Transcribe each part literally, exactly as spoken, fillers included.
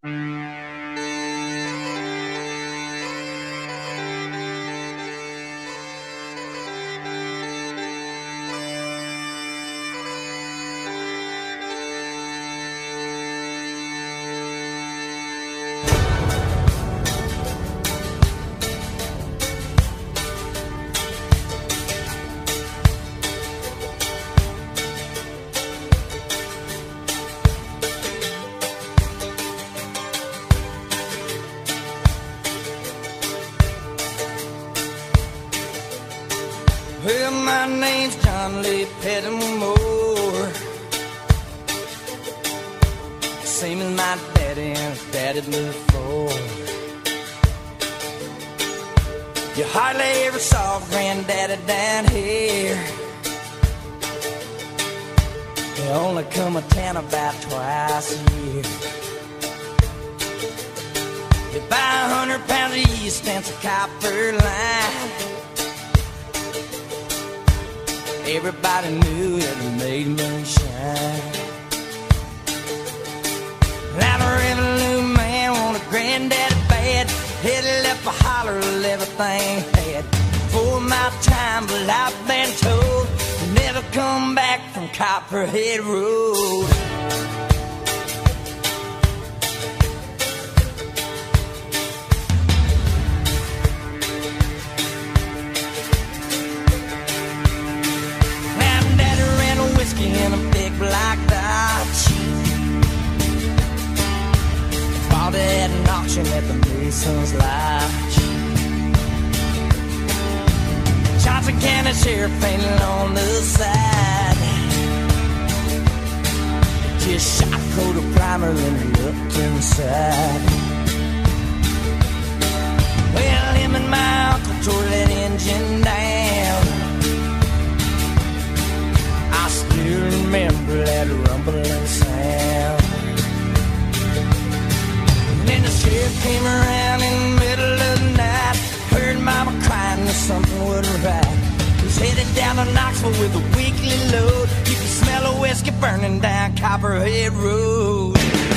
Well, my name's John Lee Pettimore, same as my daddy and his daddy before. You hardly ever saw Granddaddy down here. They only come a town about twice a year. You buy a hundred pounds of yeast and some copper line. Everybody knew that it made moonshine. Now the revenue man wanted Granddaddy bad. Headed up a holler of everything he had. For my time, but I've been told to never come back from Copperhead Road. In a big black Dodge, bought it at an auction at the Mason's Lodge. Johnson County Sheriff painted on the side. Just shot a coat of primer and he looked inside. Well, him and my uncle tore that engine down. I still remember that rumbling sound. And then the sheriff came around in the middle of the night. Heard mama crying that something wasn't right. He was headed down to Knoxville with a weekly load. You could smell a whiskey burning down Copperhead Road.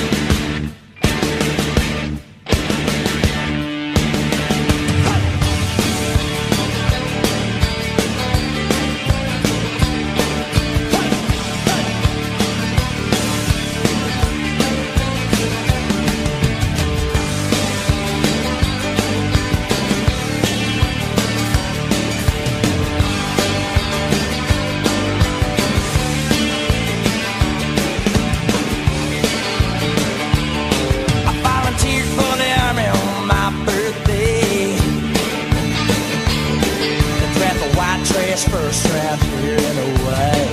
First round here and away.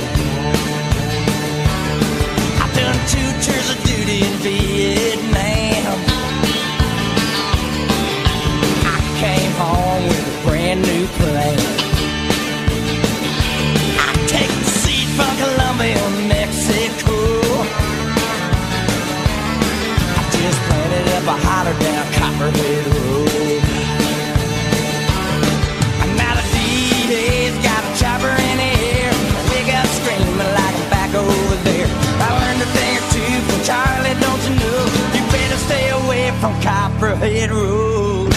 I've done two tours of duty in Vietnam. I came home with a brand new plane. I take the seed from Colombia, Mexico. I just planted up a holler down Copperhead Road. Chopper in the air, they got screaming like I'm back over there. I learned a thing or two from Charlie, don't you know? You better stay away from Copperhead Road.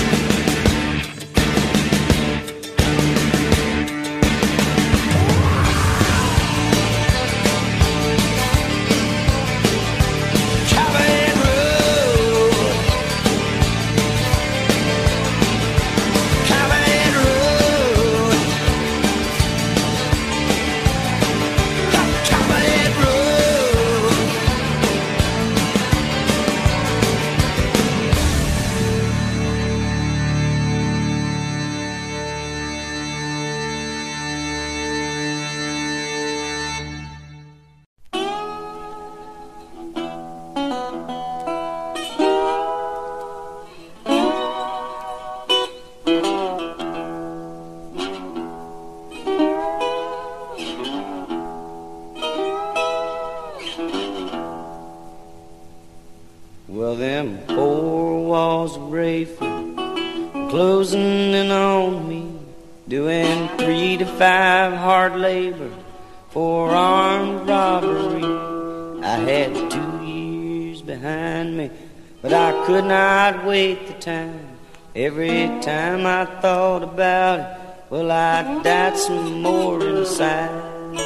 Well, them four walls of Rayford closing in on me, doing three to five hard labor for armed robbery. I had two years behind me, but I could not wait the time. Every time I thought about it, well, I died some more inside.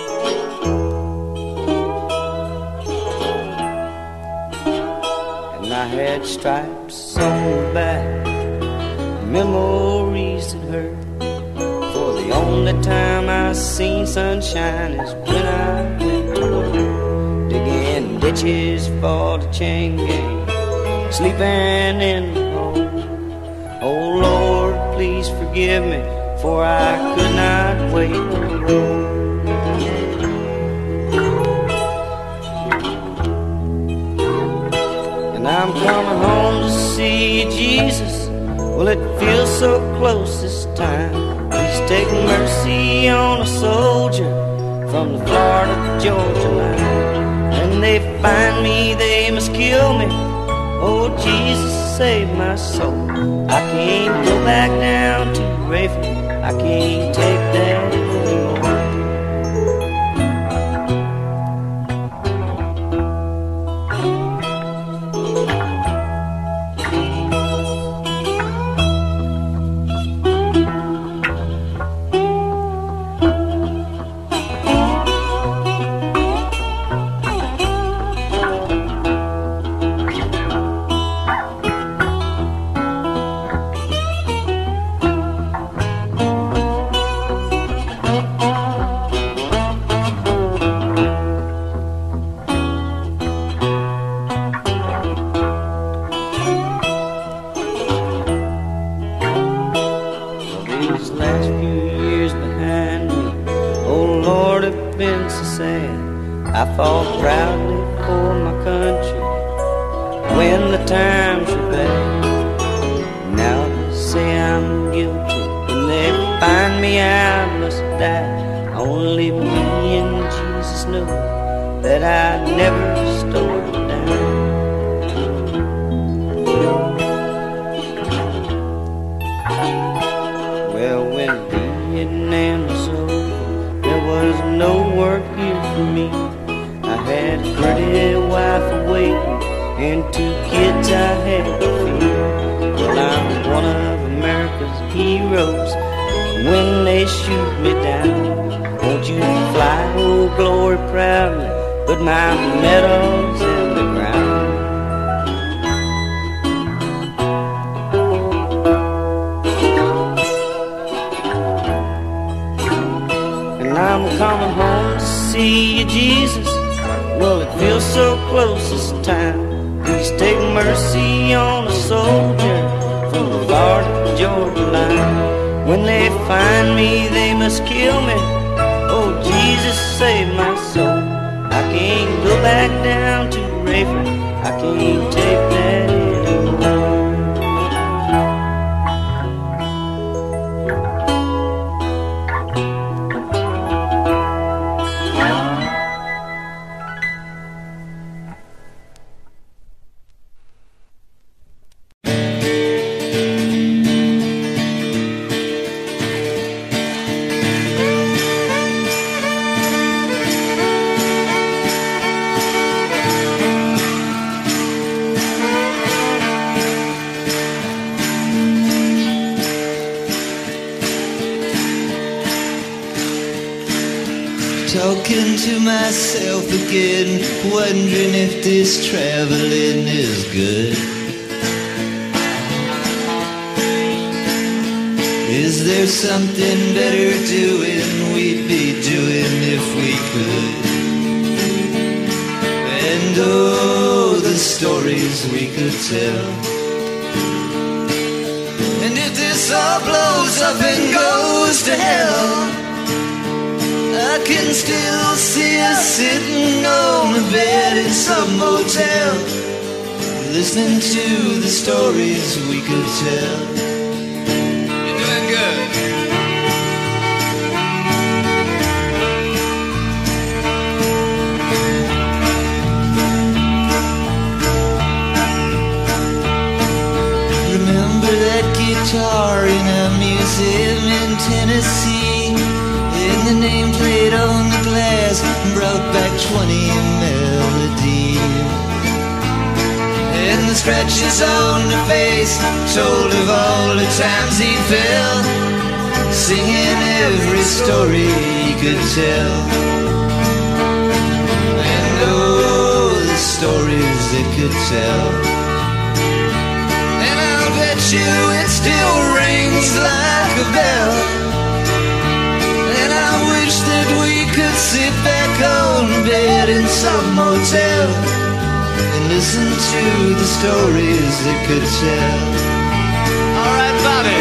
And I had stripes on the back, memories that hurt. For the only time I seen sunshine is when I went to work, digging ditches for the chain gang, sleeping in the hole. Oh Lord, please forgive me, for I could not wait no more. And I'm coming home to see Jesus. Well, it feels so close this time. Please take mercy on a soldier from the Florida-Georgia line. When they find me, they must kill me. Oh, Jesus, save my soul. I can't go back down to Rayford. I can't take that anymore. I fought proudly for my country when the times were bad. Now they say I'm guilty. When they find me, I must die. Only me and Jesus know that I never stole it down. Well, when Vietnam was over, there was no work here for me. I had a pretty wife waiting and two kids I had to feed. Well, I'm one of America's heroes. When they shoot me down, won't you fly, oh glory, proudly, put my medals in the ground. And I'm coming home to see you, Jesus. Well, it feels so close this time. Please take mercy on a soldier from the Florida-Georgia line. When they find me, they must kill me. Oh, Jesus, save my soul. I can't go back down to Rayford. I can't take that anymore. Talking to myself again, wondering if this traveling is good. Is there something better doing we'd be doing if we could? And oh, the stories we could tell. And if this all blows up and goes to hell, I can still see us sitting on a bed in some motel, listening to the stories we could tell. You're doing good. Remember that guitar in a museum in Tennessee? And the name played on the glass brought back twenty melodies. And and the scratches on her face told of all the times he fell, singing every story he could tell. And oh, the stories it could tell. And I'll bet you it still rings like a bell. And I wish that we could sit back on bed in some motel and listen to the stories it could tell. All right, Bobby.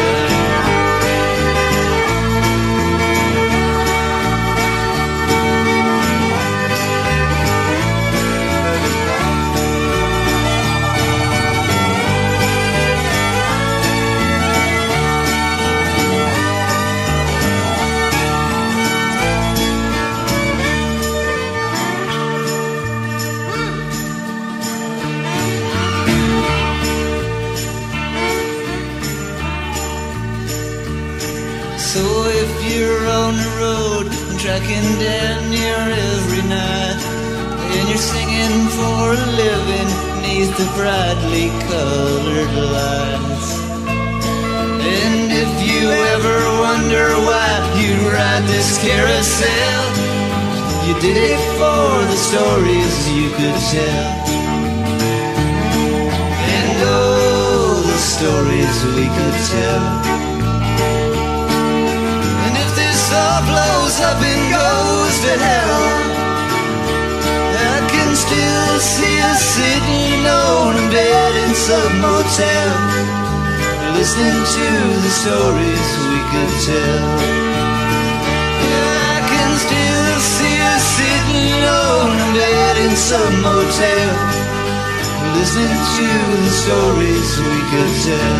So if you're on the road and tracking down your every night, and you're singing for a living neath the brightly colored lights, and if you ever wonder why you ride this carousel, you did it for the stories you could tell. And oh, the stories we could tell. All blows up and goes to hell, I can still see us sitting on a bed in some motel, listening to the stories we could tell. I can still see us sitting on a bed in some motel, listening to the stories we could tell.